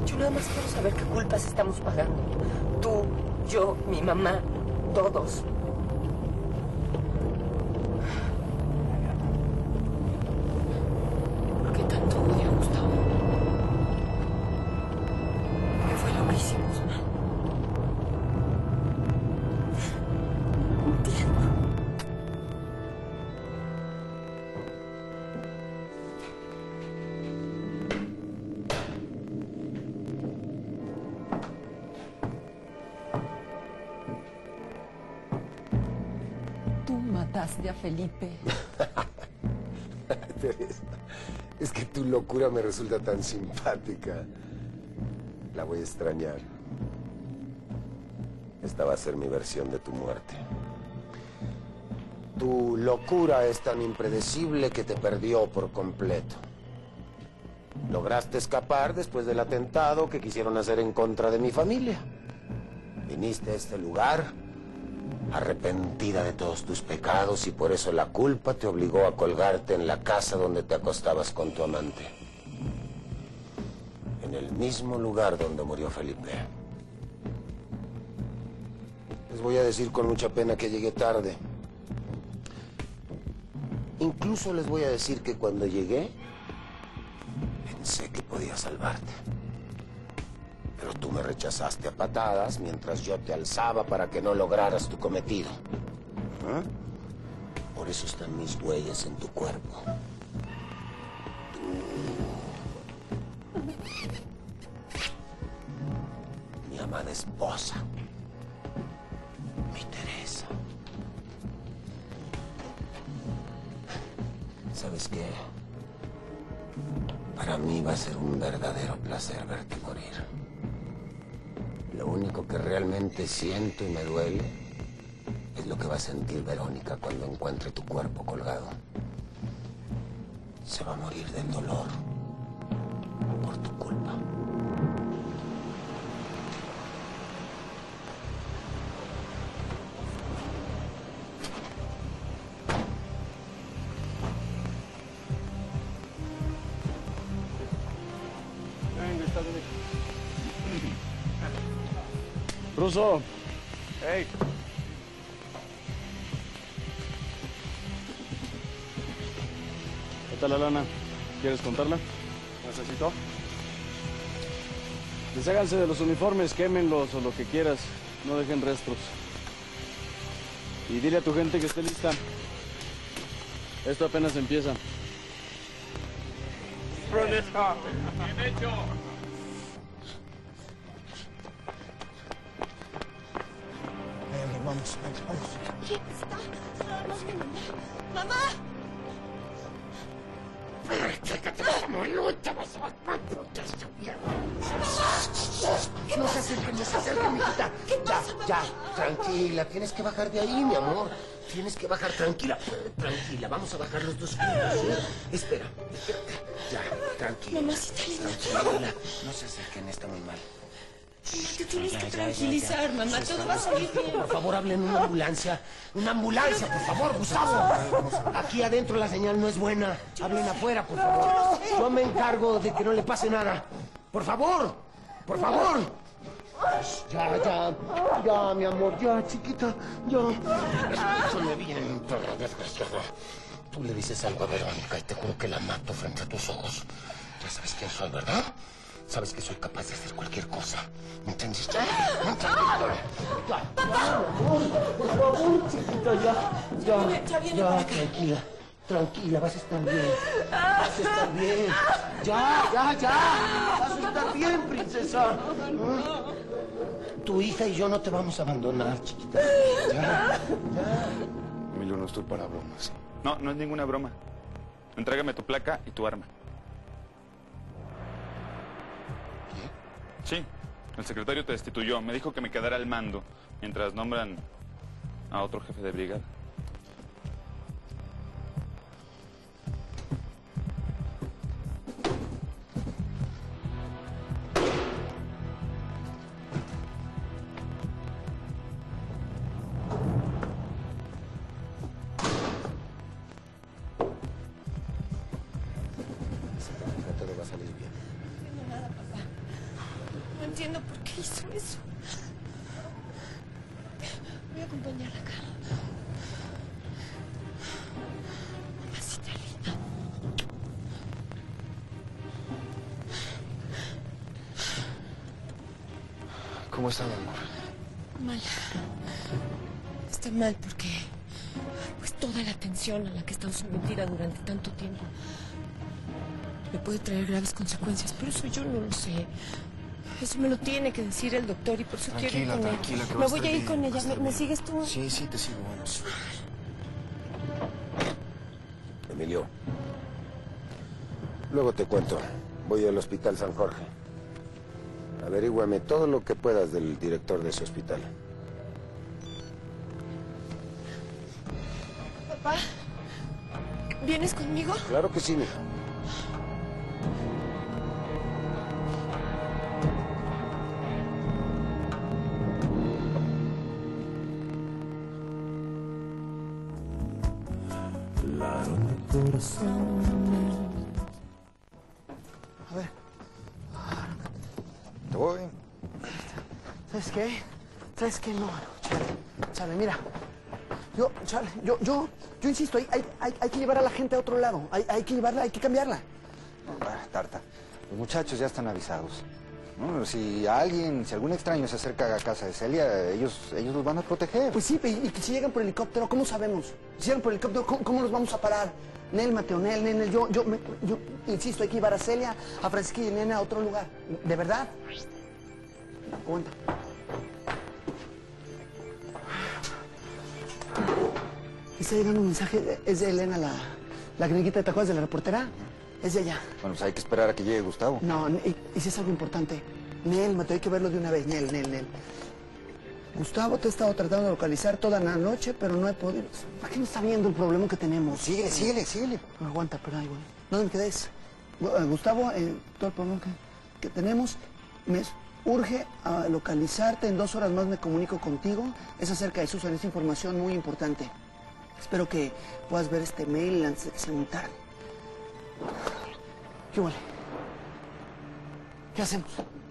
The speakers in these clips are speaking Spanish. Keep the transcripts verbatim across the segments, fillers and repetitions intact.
Yo nada más quiero saber qué culpas estamos pagando. Tú, yo, mi mamá, todos. ¿Por qué tanto odio, Gustavo? ¿Qué fue lo que hicimos mal? No entiendo. Mataste a Felipe. Teresa, es que tu locura me resulta tan simpática. La voy a extrañar. Esta va a ser mi versión de tu muerte. Tu locura es tan impredecible que te perdió por completo. Lograste escapar después del atentado que quisieron hacer en contra de mi familia. Viniste a este lugar arrepentida de todos tus pecados y por eso la culpa te obligó a colgarte en la casa donde te acostabas con tu amante. En el mismo lugar donde murió Felipe. Les voy a decir con mucha pena que llegué tarde. Incluso les voy a decir que cuando llegué, pensé que podía salvarte. Pero tú me rechazaste a patadas mientras yo te alzaba para que no lograras tu cometido. ¿Ah? Por eso están mis huellas en tu cuerpo. Mi amada esposa. Mi Teresa. ¿Sabes qué? Para mí va a ser un verdadero placer verte morir. Lo único que realmente siento y me duele es lo que va a sentir Verónica cuando encuentre tu cuerpo colgado. Se va a morir del dolor por tu culpa. Ruso. Hey. ¿Qué tal la lana? ¿Quieres contarla? ¿Necesito? Desháganse de los uniformes, quémenlos o lo que quieras. No dejen restos. Y dile a tu gente que esté lista. Esto apenas empieza. Bien hecho. Vamos, vamos, vamos. ¿Quién está? Vamos, mi mamá. ¡Mamá! No se acerquen, no se acerquen, mijita. Ya, ya, tranquila. Tienes que bajar de ahí, mi amor. Tienes que bajar, tranquila. Tranquila, vamos a bajar los dos juntos, ¿sí? Espera, espera. Ya, tranquila. Mamacita linda. Tranquila. No se acerquen, está muy mal. Te tienes que tranquilizar, mamá. Todo va a salir bien. Por favor, hablen una ambulancia. Una ambulancia, por favor, Gustavo. Aquí adentro la señal no es buena. Hablen afuera, por favor. Yo me encargo de que no le pase nada. Por favor, por favor. Ya, ya, ya, mi amor, ya, chiquita, ya. Escúchame bien, perra desgraciada. Tú le dices algo a Verónica y te juro que la mato frente a tus ojos. Ya sabes quién soy, ¿verdad? Sabes que soy capaz de hacer cualquier cosa. ¿Me entendiste? ¿Me entendiste? Ya, ya, mi amor, por favor, chiquita, ya, ya, Ya viene ya, para acá. tranquila, tranquila, vas a estar bien, vas a estar bien. Ya, ya, ya, vas a estar bien, princesa. ¿Mm? Tu hija y yo no te vamos a abandonar, chiquita. Ya, ya. Emilio, no estoy para bromas. No, no es ninguna broma. Entrégame tu placa y tu arma. Sí, el secretario te destituyó. Me dijo que me quedara al mando mientras nombran a otro jefe de brigada. Todo va a salir bien. entiendo por qué hizo eso. Voy a acompañarla acá. Mamacita linda. ¿Cómo está, mi amor? Mal. Está mal porque... pues toda la tensión a la que he estado sometida durante tanto tiempo me puede traer graves consecuencias, pero eso yo no lo sé. Eso me lo tiene que decir el doctor y por eso quiero ir con ella. Tranquila, tranquila, que va Me a voy estar a ir bien, con va a ella. estar ¿Me, me bien. sigues tú? Sí, sí, te sigo, vamos. Emilio, luego te cuento. Voy al Hospital San Jorge. Averíguame todo lo que puedas del director de ese hospital. Papá, ¿vienes conmigo? Claro que sí, mija. A ver. Te voy. ¿Sabes qué? ¿Sabes qué? No, chale, chale, mira. Yo, chale, yo, yo, yo insisto, hay, hay, hay, hay que llevar a la gente a otro lado. Hay, hay que llevarla, hay que cambiarla. Bueno, Tarta, los muchachos ya están avisados. ¿No? Si alguien, si algún extraño se acerca a casa de Celia, ellos, ellos los van a proteger. Pues sí, y, y que si llegan por helicóptero, ¿cómo sabemos? Si llegan por helicóptero, ¿cómo, cómo los vamos a parar? Nel, Mateo, Nel, Nel, yo, yo, me, yo, insisto, hay que llevar a Celia, a Francisca y a Nena a otro lugar. ¿De verdad? Aguanta. Está llegando un mensaje, es de Elena, la, la gringuita, ¿te acuerdas de la reportera? Es de allá. Bueno, pues hay que esperar a que llegue Gustavo. No, y, y si es algo importante. Nel, Mateo, hay que verlo de una vez, Nel, Nel, Nel. Gustavo, te he estado tratando de localizar toda la noche, pero no he podido. ¿Para qué no está viendo el problema que tenemos? Síguele, síguele, síguele. No, aguanta, pero ahí voy. No me quedes. Gustavo, eh, todo el problema que, que tenemos, me urge a localizarte. En dos horas más me comunico contigo. Es acerca de Susan, es información muy importante. Espero que puedas ver este mail antes de que se me tarde. ¿Qué vale? ¿Qué hacemos?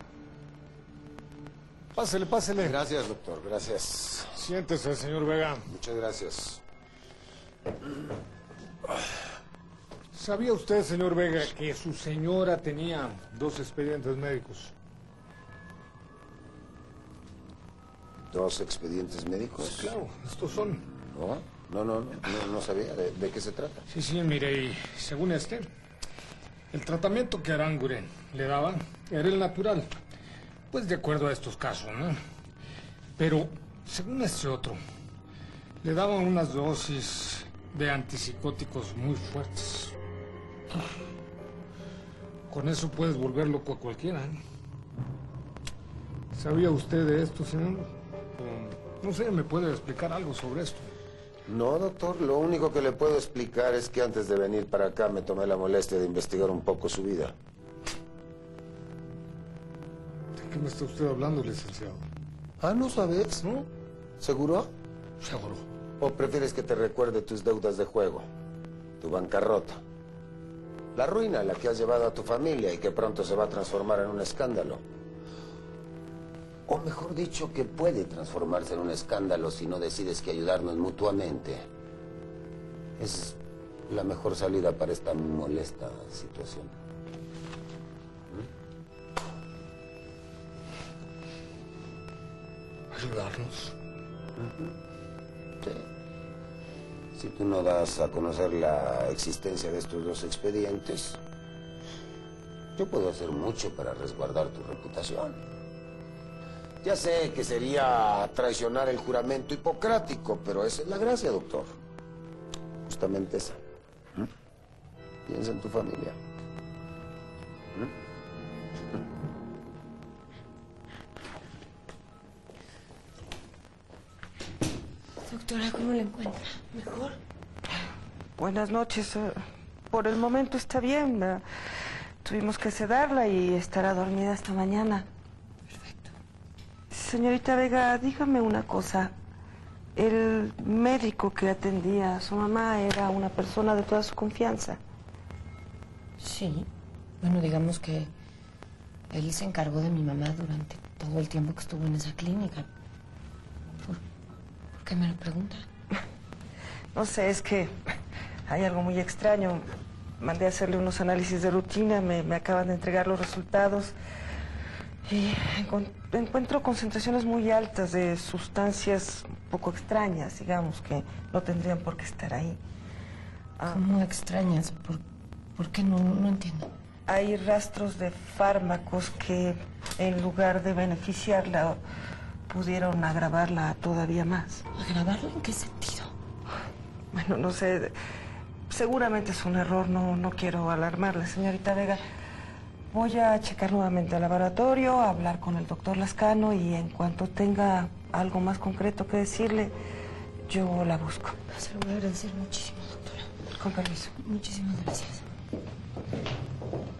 Pásele, pásele. Gracias, doctor, gracias. Siéntese, señor Vega. Muchas gracias. ¿Sabía usted, señor Vega, que su señora tenía dos expedientes médicos? ¿Dos expedientes médicos? Claro, estos son. ¿No? No, no, no, no, no sabía. ¿De, de qué se trata? Sí, sí, mire, y según este, el tratamiento que Aranguren le daba era el natural. Pues de acuerdo a estos casos, ¿no? Pero, según este otro, le daban unas dosis de antipsicóticos muy fuertes. Con eso puedes volver loco a cualquiera, ¿eh? ¿Sabía usted de esto, señor? O, no sé, ¿me puede explicar algo sobre esto? No, doctor, lo único que le puedo explicar es que antes de venir para acá me tomé la molestia de investigar un poco su vida. ¿De qué me está usted hablando, licenciado? Ah, ¿no sabes? ¿No? ¿Seguro? Seguro. ¿O prefieres que te recuerde tus deudas de juego? Tu bancarrota. La ruina a la que has llevado a tu familia y que pronto se va a transformar en un escándalo. O mejor dicho, que puede transformarse en un escándalo si no decides que ayudarnos mutuamente. Es la mejor salida para esta molesta situación. ¿Ayudarnos? Sí. Si tú no das a conocer la existencia de estos dos expedientes, yo puedo hacer mucho para resguardar tu reputación. Ya sé que sería traicionar el juramento hipocrático, pero esa es la gracia, doctor. Justamente esa. ¿Mm? Piensa en tu familia. ¿Mm? Doctora, ¿cómo la encuentra? ¿Mejor? Buenas noches. eh, Por el momento está bien. eh, Tuvimos que sedarla y estará dormida hasta mañana. Perfecto. Señorita Vega, dígame una cosa. El médico que atendía a su mamá era una persona de toda su confianza. Sí. Bueno, digamos que Él se encargó de mi mamá durante todo el tiempo que estuvo en esa clínica. ¿Por, ¿por qué me lo pregunta? No sé, es que hay algo muy extraño. Mandé a hacerle unos análisis de rutina, me, me acaban de entregar los resultados y encon- encuentro concentraciones muy altas de sustancias un poco extrañas, digamos, que no tendrían por qué estar ahí. Ah, ¿Cómo extrañas? ¿Por, por qué no, no entiendo? Hay rastros de fármacos que, en lugar de beneficiarla, pudieron agravarla todavía más. ¿Agravarla en qué sentido? Bueno, no sé. Seguramente es un error, no, no quiero alarmarle, señorita Vega. Voy a checar nuevamente el laboratorio, a hablar con el doctor Lascano y en cuanto tenga algo más concreto que decirle, yo la busco. Se lo voy a agradecer muchísimo, doctora. Con permiso. Muchísimas gracias.